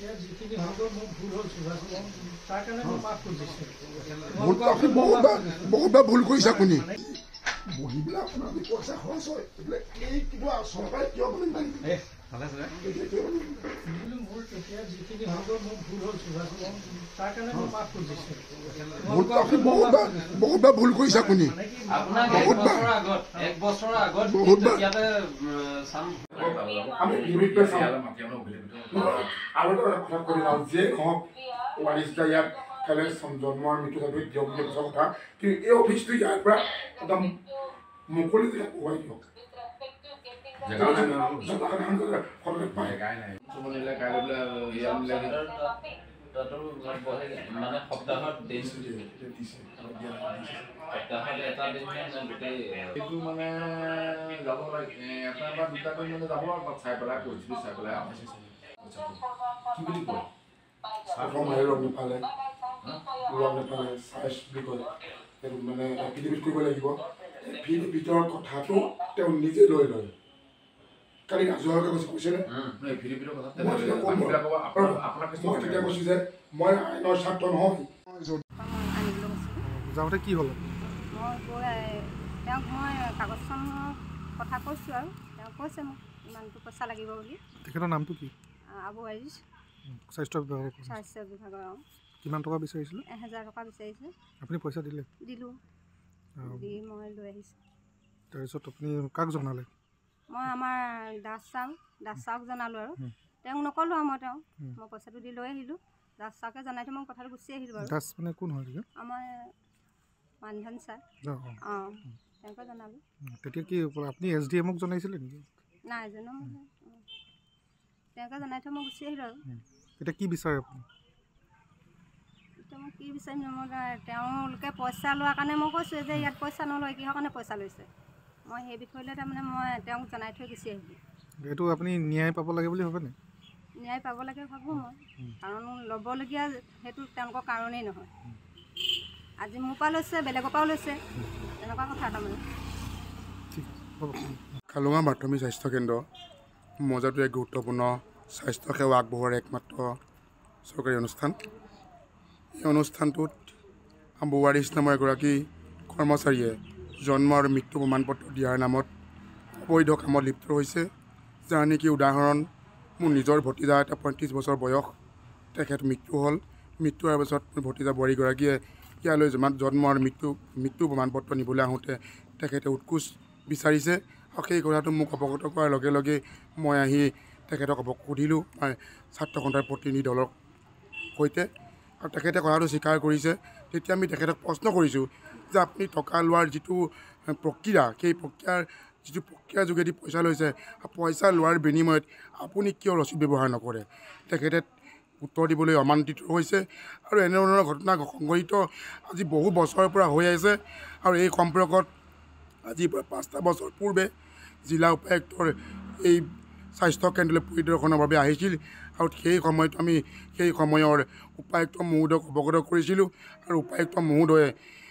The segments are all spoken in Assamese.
বহুতবাৰ ভুল কৰিছে আপুনি বহিবিলাক আপোনাৰ পইচা খৰচ হয় এই কিবা চৰকাৰে কিয় বুলি বহুতবাৰ ভুল কৰিছে আপুনি যে ইয়াত খালে জন্মৰ মৃত্যু দিয়ক কথা কিন্তু এই অফিচটো ইয়াৰ পৰা একদম মুকলি কোৱাই দিয়ক মানে সপ্তাহত দিন এটা দিন এইটো মানে যাব লাগে এটা বা দুটা দিন মানে যাব আৰু চাই পেলাই পৰিস্থিতি চাই পেলাই কি বুলি কয় ৰং নেপালে চাইজ বুলি কয় মানে এফিডেভিট কৰিব লাগিব এফিডেভিটৰ কথাটো তেওঁ নিজে লৈ লয় কালি ৰাজহুৱাকে কৈছেনে মই তেতিয়া কৈছোঁ যে মই আইনৰ ছাত্ৰ নহয় যাওঁতে কি হ'ল মই গৈ তেওঁক মই কাগজখনৰ কথা কৈছোঁ আৰু তেওঁ কৈছে মোক ইমানটো পইচা লাগিব বুলি তেখেতৰ নামটো কি আবু আইজ স্বাস্থ্য বিভাগৰ কিমান টকা বিচাৰিছিলে 1000 টকা বিচাৰিছে আপুনি পইচা দিলে দিলোঁ দি মই লৈ আহিছোঁ তাৰপিছত আপুনি কাক জনালে মই আমাৰ দাস চাওক জনালোঁ আৰু তেওঁক নক'লোঁ আৰু মই পইচাটো দি লৈ আহিলোঁ দাস চাওকে জনাই থৈ মই কথাটো গুচি আহিলোঁ বাৰু দাস মানে কোন হয় আমাৰ মানধন ছাৰ অঁ তেওঁকে জনালোঁ তেতিয়া কি আপুনি SDMক জনাইছিলে নেকি নাই জনাম তেওঁকে জনাই থৈ মই গুচি আহিলোঁ আৰু এতিয়া কি বিচাৰে আপুনি এতিয়া মই কি বিচাৰিম মই তেওঁলোকে পইচা লোৱাৰ কাৰণে মই কৈছোঁ যে ইয়াত পইচা নলয় কিহৰ কাৰণে পইচা লৈছে মই সেই বিষয়লৈ তাৰমানে মই তেওঁক জনাই থৈ গুচি আহিলোঁ এইটো আপুনি ন্যায় পাব লাগে বুলি ভাবেনে ন্যায় পাব লাগে ভাবোঁ মই কাৰণ ল'বলগীয়া সেইটো তেওঁলোকৰ কাৰণেই নহয় আজি মোৰ পৰা লৈছে বেলেগৰ পৰাও লৈছে তেনেকুৱা কথা তাৰমানে খালুঙা প্ৰাথমিক স্বাস্থ্য কেন্দ্ৰ মৌজাটো এক গুৰুত্বপূৰ্ণ স্বাস্থ্য সেৱা আগবঢ়োৱাৰ একমাত্ৰ চৰকাৰী অনুষ্ঠান এই অনুষ্ঠানটোত আবু ৱাৰিছ নামৰ এগৰাকী কৰ্মচাৰীয়ে জন্ম আৰু মৃত্যু প্ৰমাণপত্ৰ দিয়াৰ নামত অবৈধ কামত লিপ্ত হৈছে যাৰ নেকি উদাহৰণ মোৰ নিজৰ ভতিজা এটা 35 বছৰ বয়স তেখেত মৃত্যু হ'ল মৃত্যু হোৱাৰ পাছত মোৰ ভতিজা বোৱাৰীগৰাকীয়ে ইয়ালৈ জন্ম আৰু মৃত্যু প্ৰমাণপত্ৰ নিবলৈ আহোঁতে তেখেতে উৎকোচ বিচাৰিছে আৰু সেই কথাটো মোক অৱগত কৰাৰ লগে লগে মই আহি তেখেতক সুধিলোঁ ছাত্ৰ সন্থাৰ প্ৰতিনিধি দলৰ সৈতে আৰু তেখেতে কথাটো স্বীকাৰ কৰিছে তেতিয়া আমি তেখেতক প্ৰশ্ন কৰিছোঁ যে আপুনি টকা লোৱাৰ যিটো প্ৰক্ৰিয়া সেই প্ৰক্ৰিয়াৰ যোগেদি পইচা লৈছে পইচা লোৱাৰ বিনিময়ত আপুনি কিয় ৰচিদ ব্যৱহাৰ নকৰে তেখেতে উত্তৰ দিবলৈ অমান্তিত হৈছে আৰু এনেধৰণৰ ঘটনা সংঘটিত আজি বহু বছৰৰ পৰা হৈ আছে আৰু এই সম্পৰ্কত আজিৰ পৰা 5টা বছৰ পূৰ্বে জিলা উপায়ুক্তৰ এই স্বাস্থ্য কেন্দ্ৰলৈ পৰিদৰ্শনৰ বাবে আহিছিল আৰু সেই সময়ত আমি সেই সময়ৰ উপায়ুক্ত মহোদয়ক অৱগত কৰিছিলোঁ আৰু উপায়ুক্ত মহোদয়ে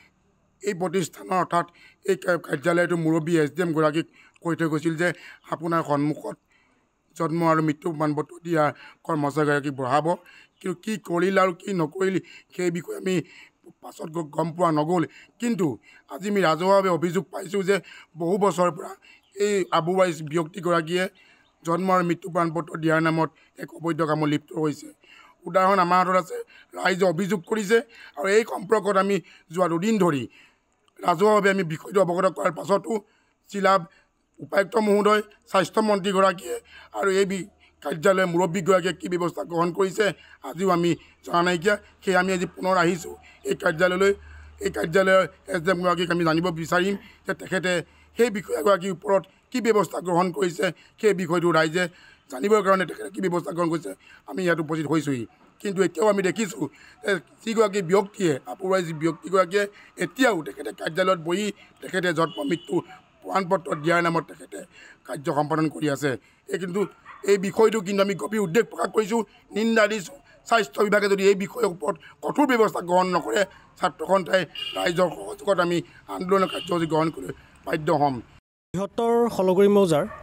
এই প্ৰতিষ্ঠানৰ অৰ্থাৎ এই কাৰ্যালয়টোৰ মুৰব্বী SDM গৰাকীক কৈ থৈ গৈছিল যে আপোনাৰ সন্মুখত জন্ম আৰু মৃত্যু প্ৰমাণপত্ৰ দিয়া কৰ্মচাৰীগৰাকীক বঢ়াব কিন্তু কি কৰিল আৰু কি নকৰিল সেই বিষয়ে আমি পাছত গম পোৱা নগ'ল কিন্তু আজি আমি ৰাজহুৱাভাৱে অভিযোগ পাইছোঁ যে বহু বছৰৰ পৰা এই আবু ৱাৰিছ ব্যক্তিগৰাকীয়ে জন্ম আৰু মৃত্যু প্ৰমাণপত্ৰ দিয়াৰ নামত এক অবৈধ কামত লিপ্ত হৈছে উদাহৰণ আমাৰ হাতত আছে ৰাইজে অভিযোগ কৰিছে আৰু এই সম্পৰ্কত আমি যোৱা 2 দিন ধৰি ৰাজহুৱাভাৱে আমি বিষয়টো অৱগত কৰাৰ পাছতো জিলা উপায়ুক্ত মহোদয় স্বাস্থ্যমন্ত্ৰীগৰাকীয়ে আৰু এই কাৰ্যালয়ৰ মুৰব্বীগৰাকীয়ে কি ব্যৱস্থা গ্ৰহণ কৰিছে আজিও আমি জনা নাইকিয়া সেয়ে আমি আজি পুনৰ আহিছোঁ এই কাৰ্যালয়লৈ এই কাৰ্যালয়ৰ SDM গৰাকীক আমি জানিব বিচাৰিম যে তেখেতে সেই বিষয়াগৰাকীৰ ওপৰত কি ব্যৱস্থা গ্ৰহণ কৰিছে সেই বিষয়টো ৰাইজে জানিবৰ কাৰণে তেখেতে কি ব্যৱস্থা গ্ৰহণ কৰিছে আমি ইয়াত উপস্থিত হৈছোঁহি কিন্তু এতিয়াও আমি দেখিছোঁ যে যিগৰাকী ব্যক্তিয়ে আবু ৱাৰিছ ব্যক্তিগৰাকীয়ে এতিয়াও তেখেতে কাৰ্যালয়ত বহি তেখেতে জন্ম মৃত্যু প্ৰমাণপত্ৰ দিয়াৰ নামত তেখেতে কাৰ্য সম্পাদন কৰি আছে কিন্তু এই বিষয়টো কিন্তু আমি গভীৰ উদ্বেগ প্ৰকাশ কৰিছোঁ নিন্দা দিছোঁ স্বাস্থ্য বিভাগে যদি এই বিষয়ৰ ওপৰত কঠোৰ ব্যৱস্থা গ্ৰহণ নকৰে ছাত্ৰ সন্থাই ৰাইজৰ সহযোগত আমি আন্দোলন কাৰ্যসূচী গ্ৰহণ কৰি বাধ্য হ'ম বৃহত্তৰ হলগুৰি মৌজাৰ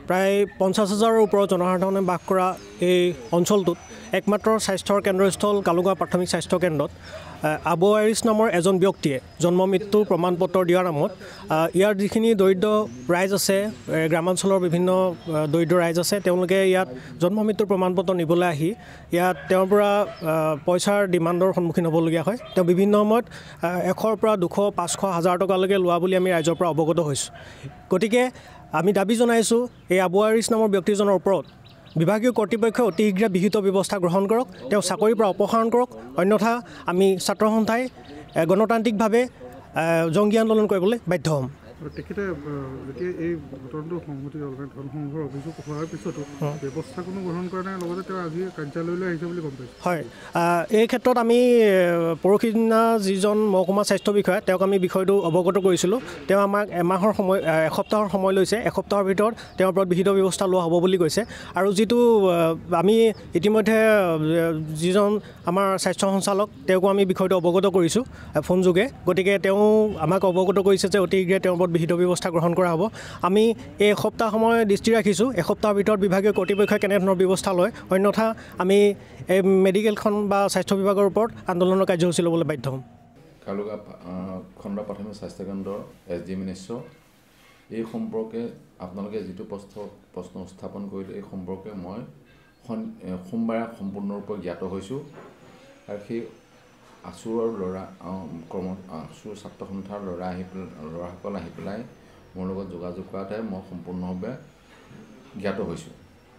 প্ৰায় 50,000ৰ ওপৰত জনসাধাৰণে বাস কৰা এই অঞ্চলটোত একমাত্ৰ স্বাস্থ্যৰ কেন্দ্ৰস্থল কালুগাঁও প্ৰাথমিক স্বাস্থ্য কেন্দ্ৰত আবু আইৰিছ নামৰ এজন ব্যক্তিয়ে জন্ম মৃত্যুৰ প্ৰমাণপত্ৰ দিয়াৰ নামত ইয়াৰ যিখিনি দৰিদ্ৰ ৰাইজ আছে গ্ৰামাঞ্চলৰ বিভিন্ন দৰিদ্ৰ ৰাইজ আছে তেওঁলোকে ইয়াত জন্ম মৃত্যুৰ প্ৰমাণপত্ৰ নিবলৈ আহি ইয়াত তেওঁৰ পৰা পইচাৰ ডিমাণ্ডৰ সন্মুখীন হ'বলগীয়া হয় তেওঁ বিভিন্ন সময়ত 100ৰ পৰা 200 500 1000 টকালৈকে লোৱা বুলি আমি ৰাইজৰ পৰা অৱগত হৈছোঁ গতিকে আমি দাবী জনাইছোঁ এই আবু আইৰিছ নামৰ ব্যক্তিজনৰ ওপৰত বিভাগীয় কৰ্তৃপক্ষই অতি শীঘ্ৰে বিহিত ব্যৱস্থা গ্ৰহণ কৰক তেওঁ চাকৰিৰ পৰা অপসাৰণ কৰক অন্যথা আমি ছাত্ৰ সন্থাই গণতান্ত্ৰিকভাৱে জংগী আন্দোলন কৰিবলৈ বাধ্য হ'ম তেখেতে যেতিয়া এই ঘটনাটো সংঘটিত হ'ল সংঘৰ অভিযোগ হোৱাৰ পিছতো ব্যৱস্থা কোনো গ্ৰহণ কৰা নাই লগতে তেওঁ আজি কাৰ্যালয়লৈ আহিছে বুলি গম পাইছোঁ হয় এই ক্ষেত্ৰত আমি পৰহি দিনা যিজন মহকুমা স্বাস্থ্য বিষয়া তেওঁক আমি বিষয়টো অৱগত কৰিছিলোঁ তেওঁ আমাক এসপ্তাহৰ সময় লৈছে এসপ্তাহৰ ভিতৰত তেওঁৰ ওপৰত বিহিত ব্যৱস্থা লোৱা হ'ব বুলি কৈছে আৰু যিটো আমি ইতিমধ্যে যিজন আমাৰ স্বাস্থ্য সঞ্চালক তেওঁকো আমি বিষয়টো অৱগত কৰিছোঁ ফোনযোগে গতিকে তেওঁ আমাক অৱগত কৰিছে যে অতি শীঘ্ৰে তেওঁৰ বিহিত ব্যৱস্থা গ্ৰহণ কৰা হ'ব আমি এই এসপ্তাহ সময় দৃষ্টি ৰাখিছোঁ এসপ্তাহৰ ভিতৰত বিভাগীয় কৰ্তৃপক্ষই কেনেধৰণৰ ব্যৱস্থা লয় অন্যথা আমি এই মেডিকেলখন বা স্বাস্থ্য বিভাগৰ ওপৰত আন্দোলনৰ কাৰ্যসূচী ল'বলৈ বাধ্য হ'ম কালুগাঁও খণ্ড প্ৰাথমিক স্বাস্থ্যকেন্দ্ৰৰ SDM এই সম্পৰ্কে আপোনালোকে যিটো প্ৰশ্ন উত্থাপন কৰিলে এই সম্পৰ্কে মই সোমবাৰে সম্পূৰ্ণৰূপে জ্ঞাত হৈছোঁ আৰু সেই আছুৰৰ আছুৰ ছাত্ৰ সন্থাৰ ল'ৰাসকল আহি পেলাই মোৰ লগত যোগাযোগ কৰাতে মই সম্পূৰ্ণভাৱে জ্ঞাত হৈছোঁ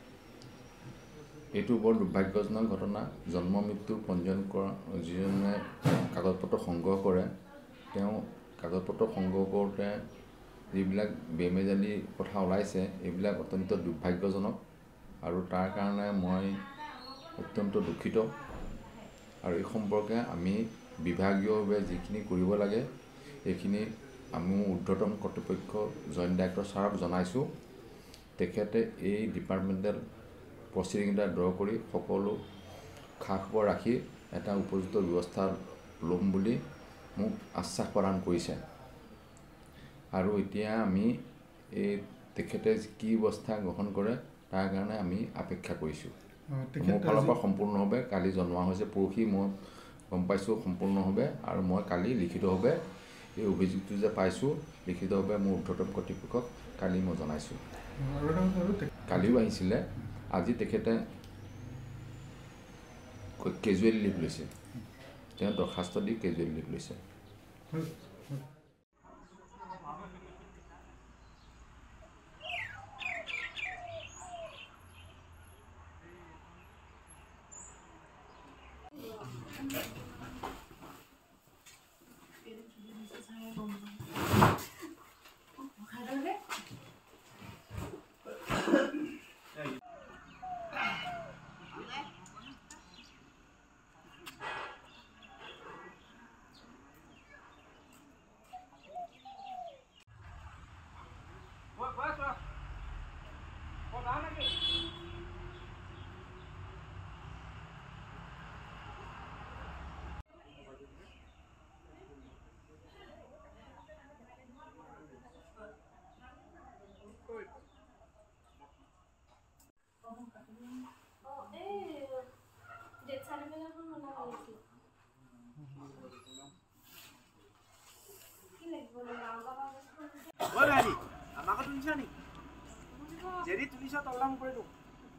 এইটো বৰ দুৰ্ভাগ্যজনক ঘটনা জন্ম মৃত্যু পঞ্জীয়ন কৰা যিজনে কাগজ পত্ৰ সংগ্ৰহ কৰে তেওঁ কাগজ পত্ৰ সংগ্ৰহ কৰোঁতে যিবিলাক বেমেজালি কথা ওলাইছে এইবিলাক অত্যন্ত দুৰ্ভাগ্যজনক আৰু তাৰ কাৰণে মই অত্যন্ত দুখিত আৰু এই সম্পৰ্কে আমি বিভাগীয়ভাৱে যিখিনি কৰিব লাগে এইখিনি আমি ঊৰ্ধ্বতন কৰ্তৃপক্ষ জইণ্ট ডাইৰেক্টৰ ছাৰক জনাইছোঁ তেখেতে এই ডিপাৰ্টমেণ্টেল প্ৰচিডিংকেইটা ড্ৰ কৰি সকলো খা খবৰ ৰাখি এটা উপযুক্ত ব্যৱস্থা ল'ম বুলি মোক আশ্বাস প্ৰদান কৰিছে আৰু এতিয়া আমি এই তেখেতে কি ব্যৱস্থা গ্ৰহণ কৰে তাৰ কাৰণে আমি অপেক্ষা কৰিছোঁ মোৰ ফালৰ পৰা সম্পূৰ্ণভাৱে কালি জনোৱা হৈছে পৰহি মই গম পাইছোঁ সম্পূৰ্ণভাৱে আৰু মই কালি লিখিতভাৱে এই অভিযোগটো যে পাইছোঁ লিখিতভাৱে মোৰ ঊৰ্ধ্বতন কৰ্তৃপক্ষক কালি মই জনাইছোঁ কালিও আহিছিলে আজি তেখেতে কেজুৱেল লিভ লৈছে তেওঁ দৰখাস্ত দি কেজুৱেল লিভ লৈছে আমাকে তুলিছা নি যদি তুলিছ তলাম করে দেবো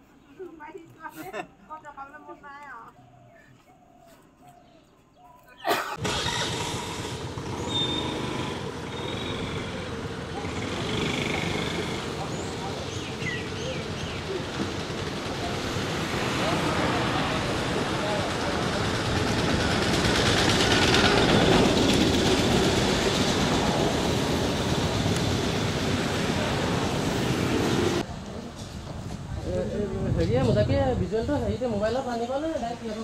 হেৰিয়ে মোটাকে ভিজুৱেলটো হেৰিতে মোবাইলত আনিব নে ডাইৰেক্ট ইয়াতো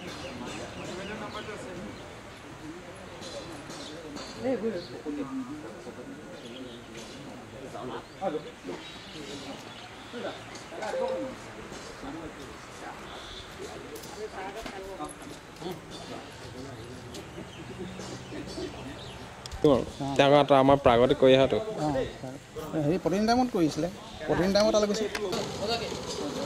এই আমাৰ প্ৰাগতে কৰি অহাটো হেৰি প্ৰতিদিন টাইমত কৰিছিলে প্ৰতিদিন টাইমত তালৈ গৈছে